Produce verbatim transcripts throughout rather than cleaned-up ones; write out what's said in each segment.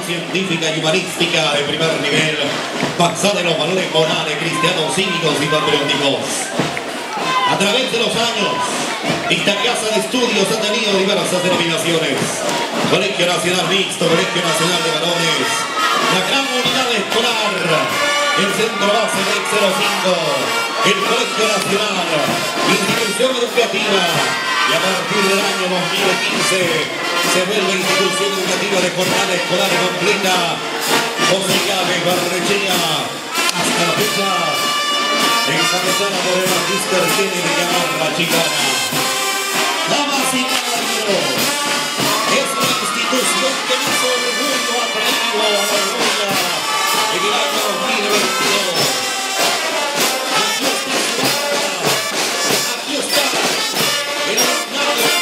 científica y humanística de primer nivel, basada en los valores morales, cristianos, cívicos y patrióticos. A través de los años, esta casa de estudios ha tenido diversas denominaciones: Colegio Nacional Mixto, Colegio Nacional de Varones, la Gran Unidad Escolar, el Centro Base de cero cinco, el Colegio Nacional, institución educativa, y a partir del año dos mil quince se vuelve institución educativa de jornada escolar completa, José Gálvez Barrechea, hasta la fecha encabezada por el magíster Kennedy Gamarra Chicana. Damas y caballeros, es una institución que nos orgullo ha traído a la gloria en el año dos mil veintidós. Aquí está su barra, aquí está el alumnado de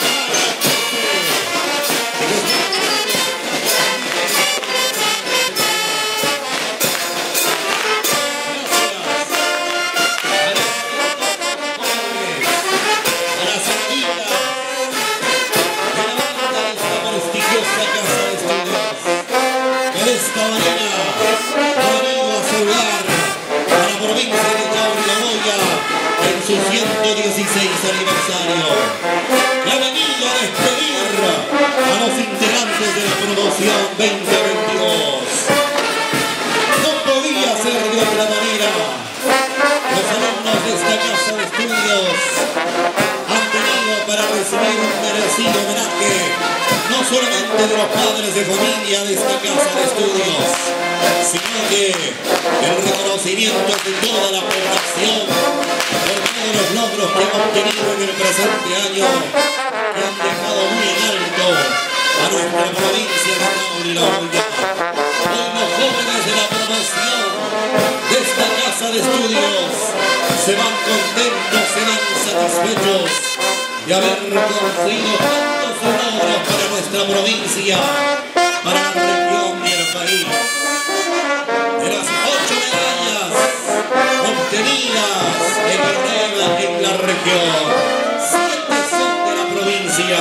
esta manera ha venido a celebrar a la provincia de Yaurilaboya en su ciento dieciséis aniversario. Y ha venido a despedir a los integrantes de la promoción veinte veintidós. No podía ser de otra manera. Los alumnos de esta casa de estudios han venido para recibir un merecido homenaje, no solamente de los padres de familia de esta casa de estudios, sino que el reconocimiento de toda la población por todos los logros que han obtenido en el presente año, que han dejado muy en alto a nuestra provincia de Yaurilaboya. Hoy los jóvenes de la promoción de esta casa de estudios se van contentos, se van satisfechos de haber conseguido tantos logros para nuestra provincia, para la región y el país. De las ocho medallas obtenidas en Guerrero, en la región, siete son de la provincia.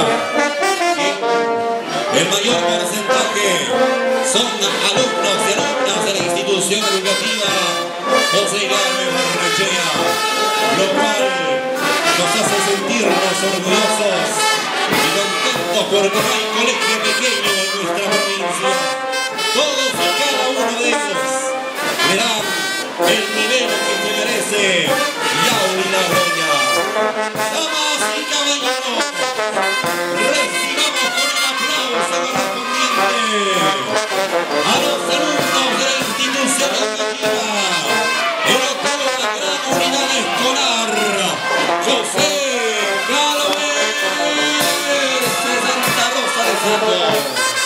El mayor porcentaje son alumnos y alumnas de la institución educativa José Gálvez Barrechea, lo cual nos hace sentirnos orgullosos y contentos porque no hay colegio pequeño en nuestra provincia. Todos y cada uno de ellos le dan el nivel que se merece Yaurilaboya. Damas y caballeros, recibamos con un aplauso correspondiente a los alumnos de la institución educativa en toda la Gran Unidad Escolar José Gálvez de Santa Rosa de Fondo.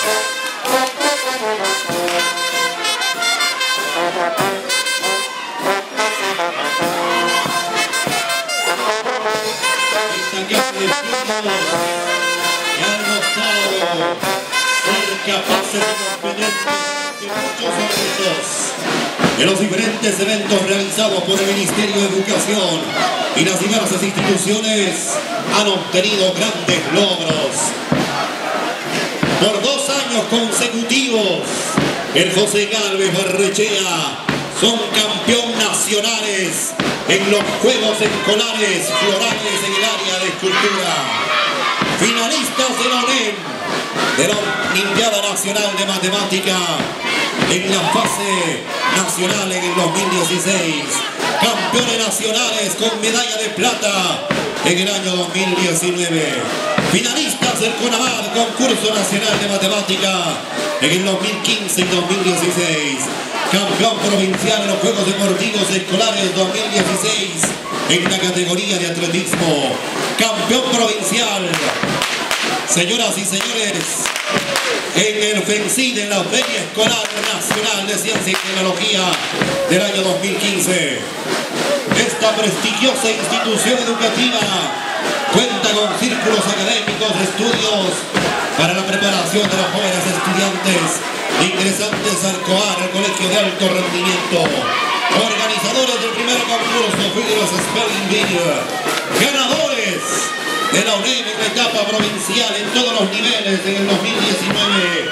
Esta casa de estudios que han mostrado ser capaces de competir de muchos eventos, en los diferentes eventos realizados por el Ministerio de Educación y las diversas instituciones han obtenido grandes logros. Por dos años consecutivos, el José Gálvez Barrechea son campeón nacionales en los Juegos Escolares Florales en el área de escultura. Finalistas de la UNEM, de la Olimpiada Nacional de Matemática en la fase nacional en el dos mil dieciséis. Campeones nacionales con medalla de plata en el año dos mil diecinueve. Finalistas del CONAMAT, concurso nacional de matemática en el dos mil quince y dos mil dieciséis. Campeón provincial en los Juegos Deportivos Escolares dos mil dieciséis en la categoría de atletismo. Campeón provincial, señoras y señores, en el FENCID, en la Feria Escolar Nacional de Ciencia y Tecnología del año dos mil quince. Esta prestigiosa institución educativa cuenta con círculos académicos de estudios para la preparación de los jóvenes estudiantes ingresantes al COAR, el Colegio de Alto Rendimiento. Organizadores del primer concurso Figures Spelling Bee, ganadores de la UNEM en la etapa provincial en todos los niveles en el dos mil diecinueve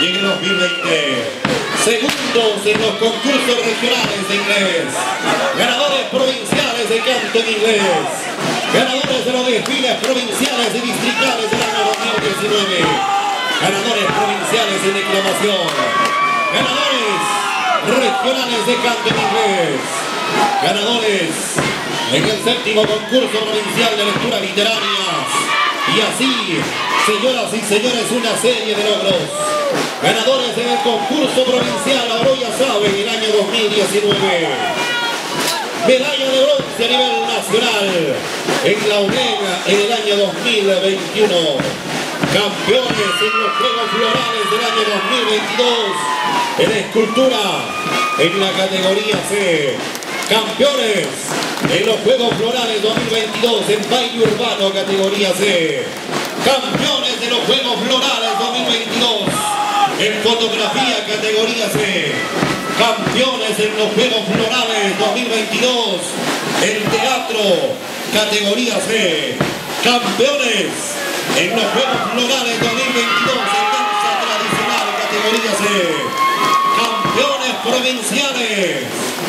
y en el dos mil veinte, segundos en los concursos regionales de inglés, ganadores provinciales de canto en inglés, ganadores de los desfiles provinciales y distritales del año dos mil diecinueve, ganadores provinciales en declamación, ganadores regionales de canto en inglés, ganadores en el séptimo concurso provincial de lectura literarias. Y así, señoras y señores, una serie de logros. Ganadores en el concurso provincial Oroya Sabe en el año dos mil diecinueve. Medalla de bronce a nivel nacional en la UNEGA en el año dos mil veintiuno. Campeones en los Juegos Florales del año dos mil veintidós en escultura en la categoría C. Campeones en los Juegos Florales dos mil veintidós en baile urbano categoría C. Campeones de los Juegos Florales dos mil veintidós en fotografía categoría C. Campeones en los Juegos Florales dos mil veintidós en teatro categoría C. Campeones en los Juegos Florales dos mil veintidós en danza tradicional categoría C. Campeones provinciales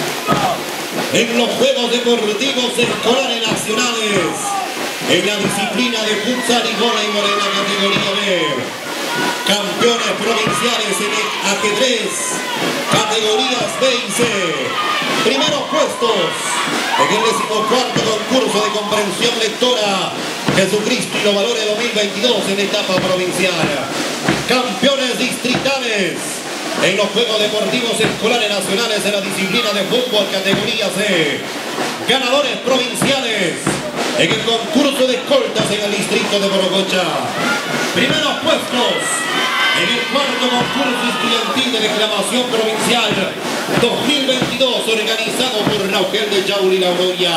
en los Juegos Deportivos Escolares Nacionales en la disciplina de futsal y voleibol en la categoría B. Campeones provinciales en el ajedrez categorías B y C. Primeros puestos en el decimocuarto concurso de comprensión lectora Jesucristo y los Valores dos mil veintidós en etapa provincial. Campeones distritales en los Juegos Deportivos Escolares Nacionales en la disciplina de fútbol categoría C. Ganadores provinciales en el concurso de escoltas en el distrito de Borococha. Primeros puestos en el cuarto concurso estudiantil de declamación provincial dos mil veintidós organizado por Raugel de Yauli y La Oroya.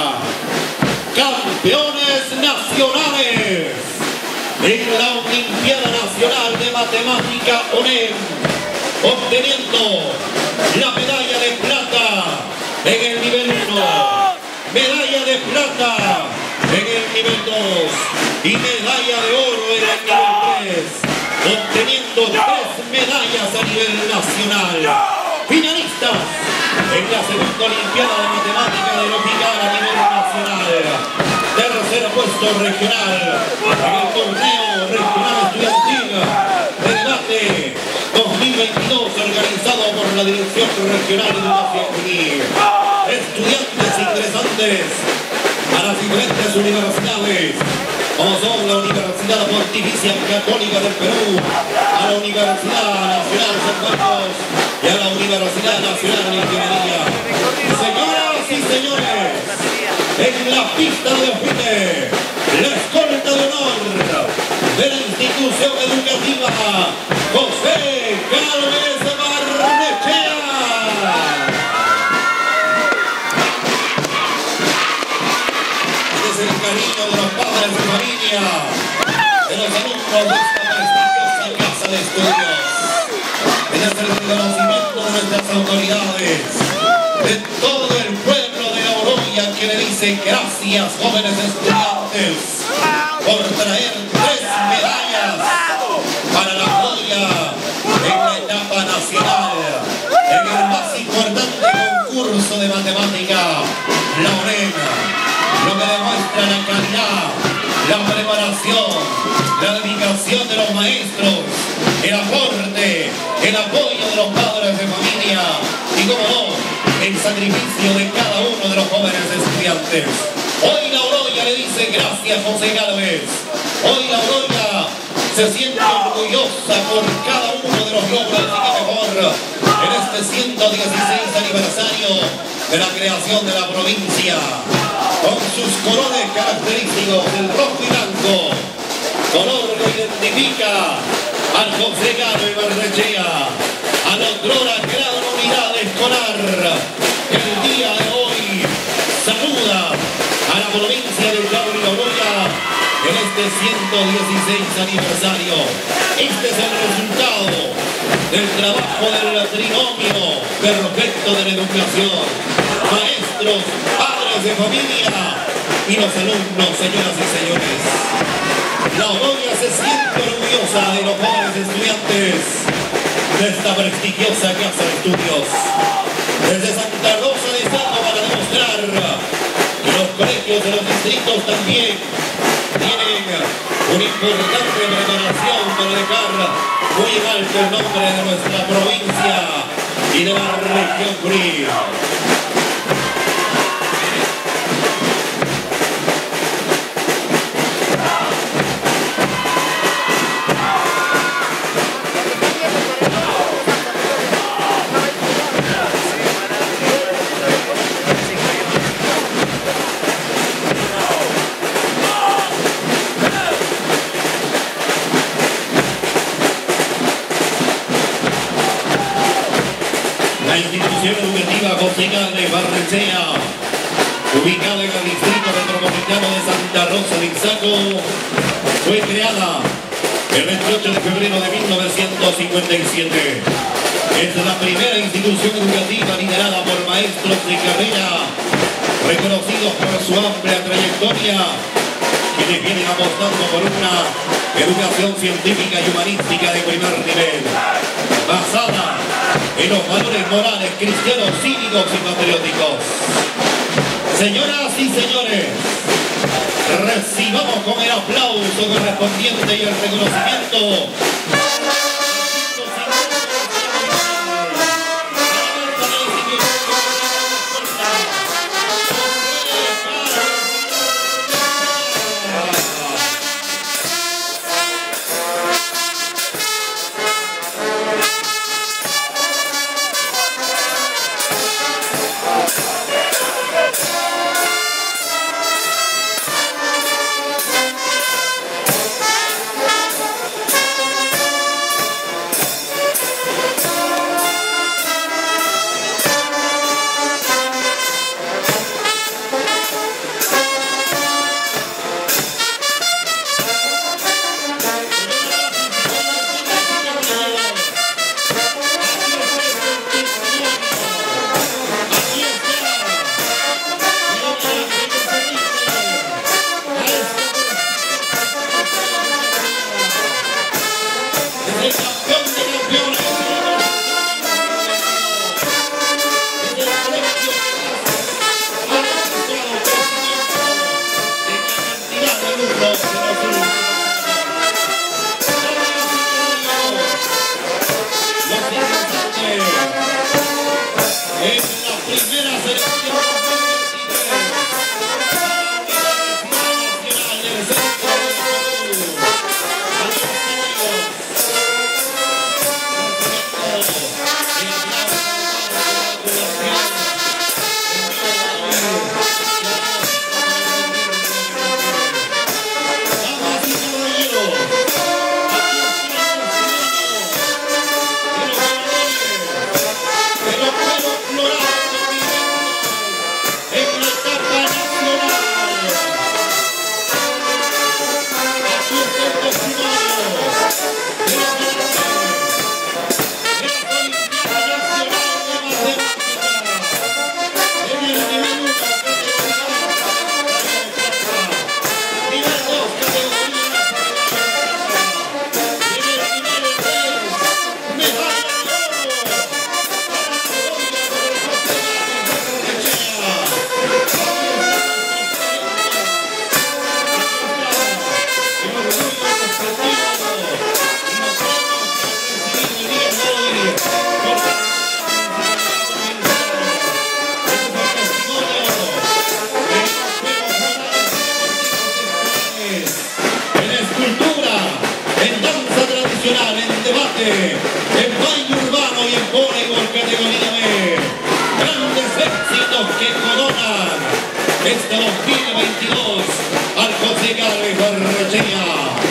Campeones nacionales en la Olimpiada Nacional de Matemática ONEM, obteniendo la medalla de plata en el nivel uno, medalla de plata en el nivel dos y medalla de oro en el nivel tres, obteniendo tres medallas a nivel nacional. Finalistas en la segunda Olimpiada de Matemática de Lopicar a nivel nacional. Tercer puesto regional en el torneo regional estudiantil de debate dos mil veintidós organizado por la Dirección Regional de Educación Juvenil. Estudiantes ingresantes a las diferentes universidades, como son la Universidad Pontificia Católica del Perú, a la Universidad Nacional San Marcos y a la Universidad Nacional de Ingeniería. Señoras y señores, en la pista de desfile, la escolta de honor de la institución educativa José Gálvez Barnechea. Este es el cariño de los padres de familia, de los alumnos de esta prestigiosa casa de estudios. Este es el reconocimiento de nuestras autoridades, de todo el pueblo de La Oroya, que le dicen gracias, jóvenes estudiantes, por traer tres medallas para la gloria en la etapa nacional, en el más importante concurso de matemática, la ONEGA, lo que demuestra la calidad, la preparación, la dedicación de los maestros, el aporte, el apoyo de los padres de familia y, como no, el sacrificio de cada uno de los jóvenes estudiantes. Hoy La Oroya le dice gracias, José Gálvez. Hoy La Oroya se siente orgullosa por cada uno de los logros y que mejor en este ciento dieciséis aniversario de la creación de la provincia, con sus colores característicos, el rojo y blanco, color que identifica al José Gálvez Barnechea, a la otrora gran unidad escolar que el día de hoy saluda a la provincia de Yauli y La Oroya en este ciento dieciséis aniversario. Este es el resultado del trabajo del trinomio perfecto de la educación. Maestros, padres de familia y los alumnos, señoras y señores. La Oroya se siente orgullosa de los jóvenes estudiantes de esta prestigiosa casa de estudios. Desde Santa Rosa de Estado para demostrar que los colegios de los distritos también tienen una importante preparación para dejar muy en alto el nombre de nuestra provincia y de la región Junín. La institución educativa José Carlos Barrenechea, ubicada en el distrito metropolitano de Santa Rosa de Ixaco, fue creada el veintiocho de febrero de mil novecientos cincuenta y siete. Es la primera institución educativa liderada por maestros de carrera, reconocidos por su amplia trayectoria, quienes vienen apostando por una educación científica y humanística de primer nivel, basada en los valores morales, cristianos, cívicos y patrióticos. Señoras y señores, recibamos con el aplauso correspondiente y el reconocimiento en baile urbano y en voleibol categoría B. Grandes éxitos que coronan este dos mil veintidós al José Carlos Barrenechea.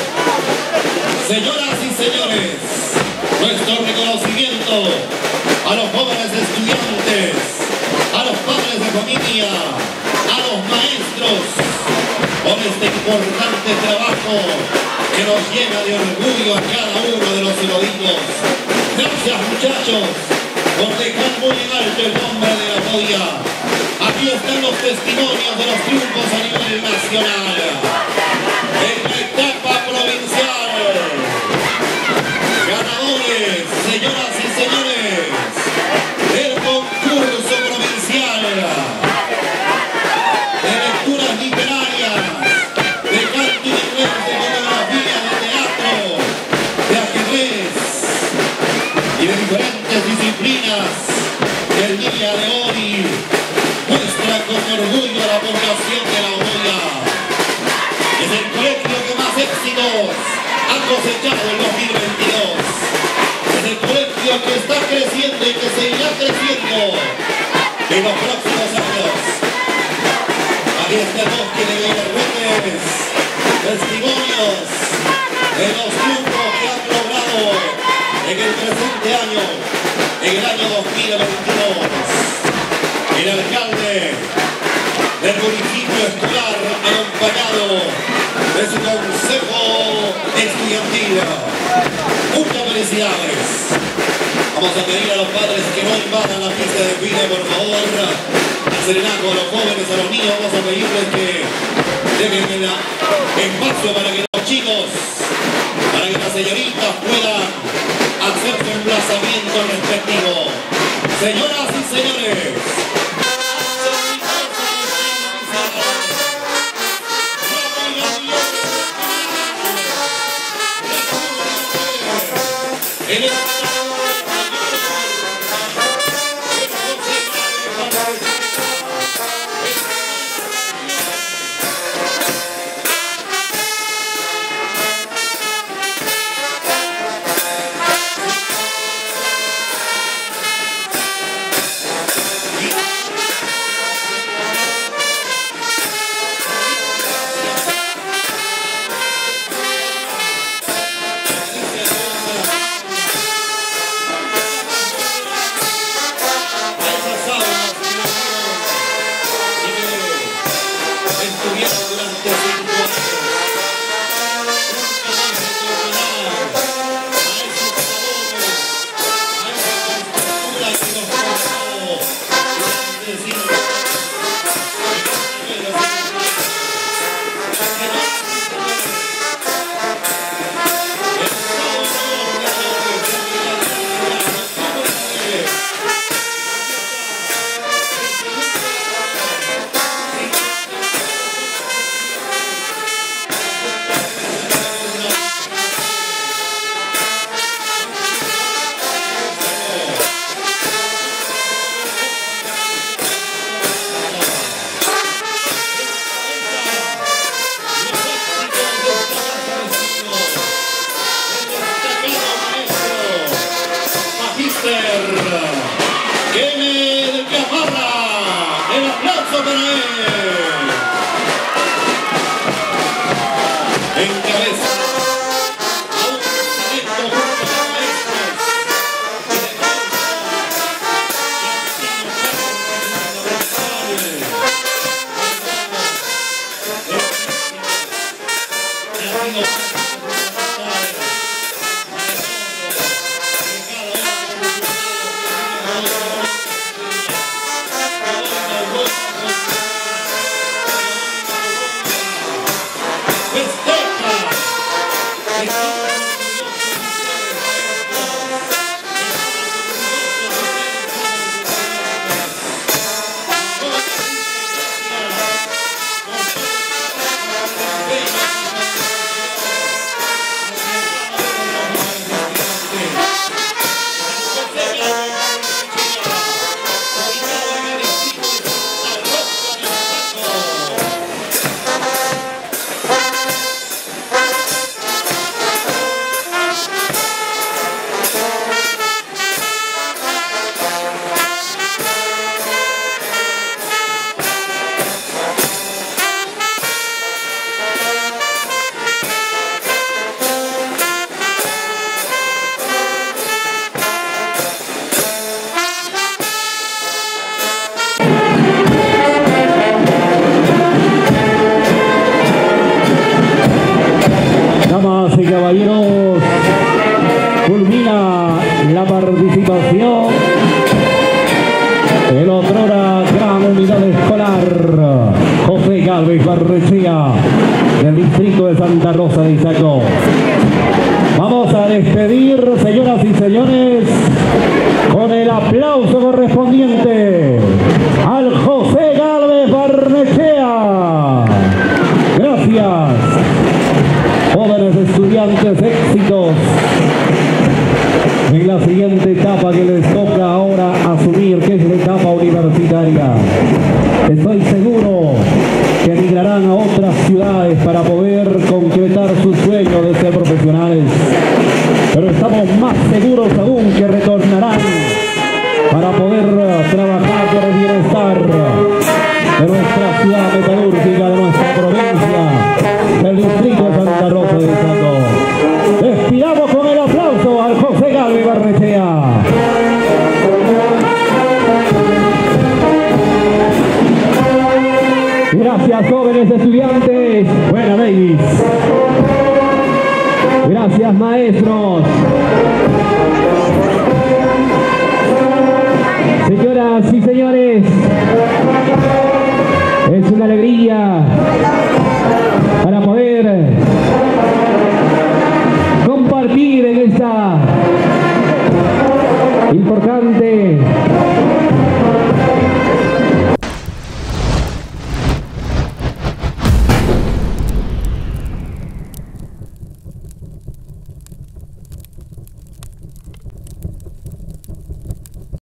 Señoras y señores, nuestro reconocimiento a los jóvenes estudiantes, a los padres de familia, a los maestros, por este importante trabajo que nos llena de orgullo a cada uno de los eruditos. Gracias, muchachos, por dejar muy en alto el nombre de la podia. Aquí están los testimonios de los triunfos a nivel nacional. En la etapa provincial, ganadores Señoras y señores, el concurso provincial de lecturas literarias, de canto y de cuento, de fotografía, de teatro, de ajedrez y de diferentes disciplinas que el día de hoy muestra con orgullo a la población de La Hoya. Es el colegio que más éxitos ha cosechado en dos mil veintidós. Es el colegio que está creciendo y que seguirá creciendo en los próximos años. Aquí está el bosque de Guillermotes, testimonios de los grupos que han logrado en el presente año, en el año dos mil veintidós. El alcalde del municipio escolar acompañado de su consejo estudiantil. Muchas felicidades. Vamos a pedir a los padres que no invadan la pista de desfile, por favor. Al serenato, a los jóvenes, a los niños, vamos a pedirles que dejen el espacio para que los chicos, para que las señoritas puedan hacer su emplazamiento respectivo. Señoras y señores, en el Kenneth Gamarra, el aplauso para él. Encabeza a un talento junto a maestros y de caballeros, culmina la participación el otrora gran unidad escolar José Galvez Barrechea del distrito de Santa Rosa de Izagó. Vamos a despedir señoras y señores, con el aplauso correspondiente al José Gálvez Barnechea. Gracias, jóvenes estudiantes, éxitos en la siguiente etapa que les toca ahora asumir, que es la etapa universitaria. Estoy seguro que emigrarán a otras ciudades para poder concretar su sueño de ser profesionales, pero estamos más seguros aún que retornarán para poder trabajar por el bienestar de nuestra ciudad metalúrgica, de nuestra provincia, del distrito de Santa Rosa del Chaco. Despidamos con el aplauso al José Gálvez Barnechea. Gracias, jóvenes estudiantes. Buena, Davis. Gracias, maestros. Señoras y señores, es una alegría para poder compartir en esta importante